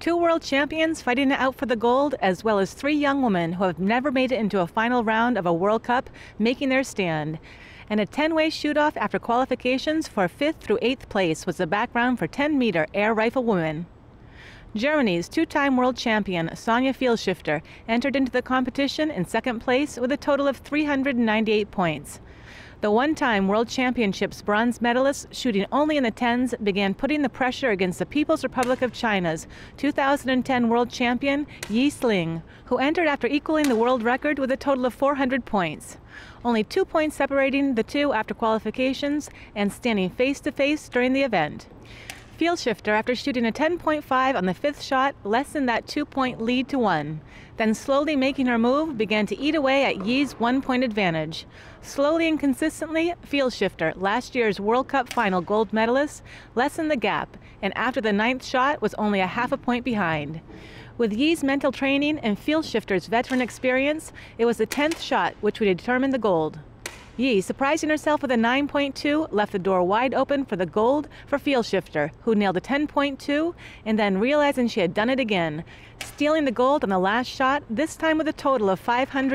2 world champions fighting it out for the gold, as well as 3 young women who have never made it into a final round of a World Cup making their stand. And a 10-way shoot-off after qualifications for 5th through 8th place was the background for 10-meter air rifle women. Germany's 2-time world champion Sonja Pfeilschifter entered into the competition in 2nd place with a total of 398 points. The 1-time World Championships bronze medalist, shooting only in the 10s, began putting the pressure against the People's Republic of China's 2010 world champion Yi Siling, who entered after equaling the world record with a total of 400 points. Only 2 points separating the two after qualifications and standing face-to-face during the event. Pfeilschifter, after shooting a 10.5 on the 5th shot, lessened that 2-point lead to 1. Then, slowly making her move, began to eat away at Yi's 1-point advantage. Slowly and consistently, Pfeilschifter, last year's World Cup final gold medalist, lessened the gap, and after the 9th shot was only a half a point behind. With Yi's mental training and Pfeilschifter's veteran experience, it was the 10th shot which would determine the gold. Yi, surprising herself with a 9.2, left the door wide open for the gold for Pfeilschifter, who nailed a 10.2 and then realizing she had done it again, stealing the gold on the last shot, this time with a total of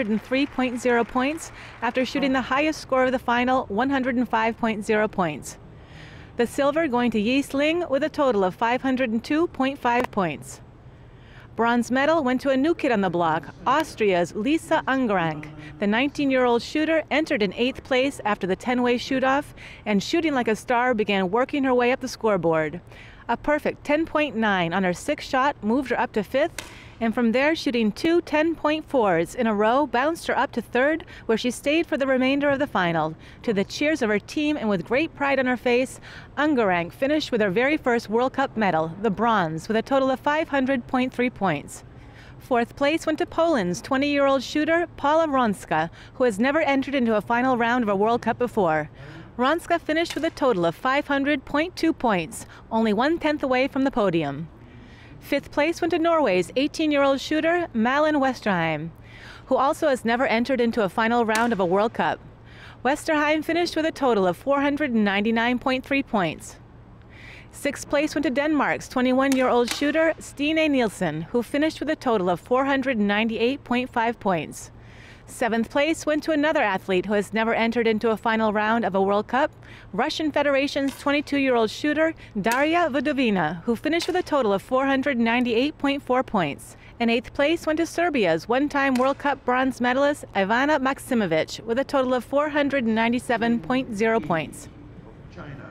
503.0 points after shooting the highest score of the final, 105.0 points. The silver going to Yi Siling with a total of 502.5 points. Bronze medal went to a new kid on the block, Austria's Lisa Ungerank. The 19-year-old shooter entered in 8th place after the 10-way shoot-off, and shooting like a star began working her way up the scoreboard. A perfect 10.9 on her 6th shot moved her up to 5th, and from there, shooting 2 10.4s in a row bounced her up to 3rd, where she stayed for the remainder of the final. To the cheers of her team and with great pride on her face, Ungerank finished with her very first World Cup medal, the bronze, with a total of 500.3 points. 4th place went to Poland's 20-year-old shooter, Paula Wronska, who has never entered into a final round of a World Cup before. Wronska finished with a total of 500.2 points, only 1/10 away from the podium. 5th place went to Norway's 18-year-old shooter, Malin Westerheim, who also has never entered into a final round of a World Cup. Westerheim finished with a total of 499.3 points. 6th place went to Denmark's 21-year-old shooter, Stine Nielsen, who finished with a total of 498.5 points. 7th place went to another athlete who has never entered into a final round of a World Cup, Russian Federation's 22-year-old shooter, Daria Vodovina, who finished with a total of 498.4 points. And 8th place went to Serbia's 1-time World Cup bronze medalist, Ivana Maksimovic, with a total of 497.0 points. China.